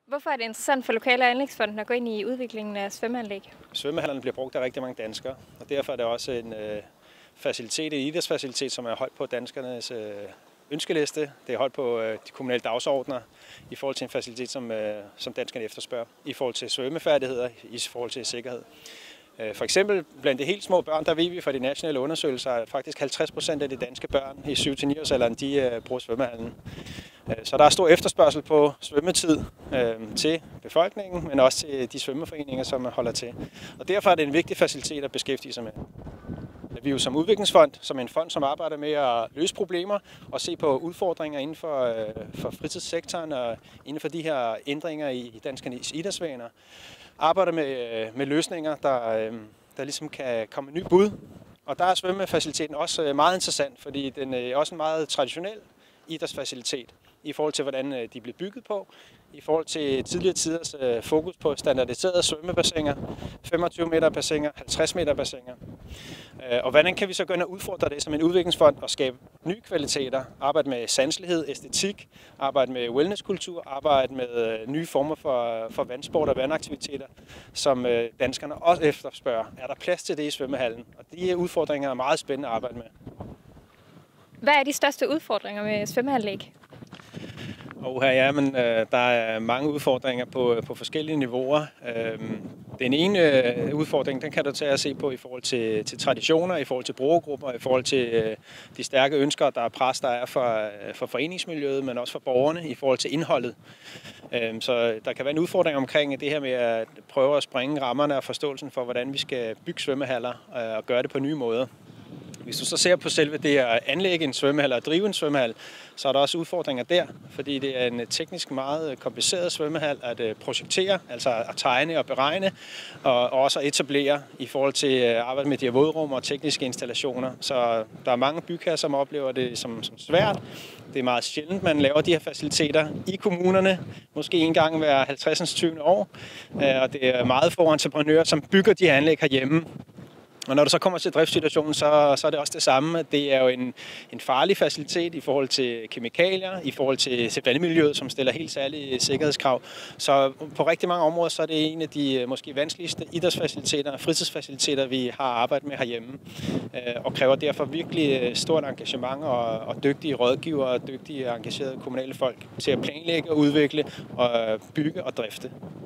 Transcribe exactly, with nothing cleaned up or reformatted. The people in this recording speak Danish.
Hvorfor er det interessant for Lokale- og Anlægsfonden at gå ind i udviklingen af svømmeanlæg? Svømmehallerne bliver brugt af rigtig mange danskere, og derfor er det også en øh, facilitet, en idrætsfacilitet, som er højt på danskernes øh, ønskeliste. Det er højt på øh, de kommunale dagsordner i forhold til en facilitet, som, øh, som danskerne efterspørger, i forhold til svømmefærdigheder, i forhold til sikkerhed. For eksempel blandt de helt små børn, der ved vi fra de nationale undersøgelser, at faktisk halvtreds procent af de danske børn i syv til ni års alderen, de bruger svømmehallen. Så der er stor efterspørgsel på svømmetid øh, til befolkningen, men også til de svømmeforeninger, som holder til. Og derfor er det en vigtig facilitet at beskæftige sig med. Vi er jo som udviklingsfond, som en fond, som arbejder med at løse problemer og se på udfordringer inden for, øh, for fritidssektoren og inden for de her ændringer i danskernes idrætsvaner. Arbejder med, med løsninger, der, der ligesom kan komme en ny bud. Og der er svømmefaciliteten også meget interessant, fordi den er også en meget traditionel idrætsfacilitet i forhold til, hvordan de blev bygget på, i forhold til tidligere tiders fokus på standardiserede svømmebassiner, femogtyve meter bassiner, halvtreds meter bassiner. Og hvordan kan vi så gå ind og udfordre det som en udviklingsfond og skabe nye kvaliteter, arbejde med sanselighed, æstetik, arbejde med wellnesskultur, arbejde med nye former for, for vandsport og vandaktiviteter, som danskerne også efterspørger. Er der plads til det i svømmehallen? Og de udfordringer er meget spændende at arbejde med. Hvad er de største udfordringer med svømmeanlæg? Og her, ja, men, øh, der er mange udfordringer på, på forskellige niveauer. Øh, den ene øh, udfordring, den kan du tage at se på i forhold til, til traditioner, i forhold til brugergrupper, i forhold til øh, de stærke ønsker, der er pres, der er for, for foreningsmiljøet, men også for borgerne i forhold til indholdet. Øh, så der kan være en udfordring omkring det her med at prøve at springe rammerne og forståelsen for, hvordan vi skal bygge svømmehaller øh, og gøre det på nye måder. Hvis du så ser på selve det at anlægge en svømmehal og drive en svømmehal, så er der også udfordringer der, fordi det er en teknisk meget kompliceret svømmehal at projektere, altså at tegne og beregne, og også at etablere i forhold til at arbejde med de her vådrum og tekniske installationer. Så der er mange bygherrer, som oplever det som, som svært. Det er meget sjældent, man laver de her faciliteter i kommunerne, måske en gang hver halvtreds til tyve år, og det er meget få entreprenører, som bygger de her anlæg herhjemme. Og når du så kommer til driftssituationen, så, så er det også det samme. Det er jo en, en farlig facilitet i forhold til kemikalier, i forhold til, til vandmiljøet, som stiller helt særlige sikkerhedskrav. Så på rigtig mange områder, så er det en af de måske vanskeligste idrætsfaciliteter og fritidsfaciliteter, vi har arbejdet med herhjemme. Og kræver derfor virkelig stort engagement og, og dygtige rådgivere og dygtige engagerede kommunale folk til at planlægge og udvikle og bygge og drifte.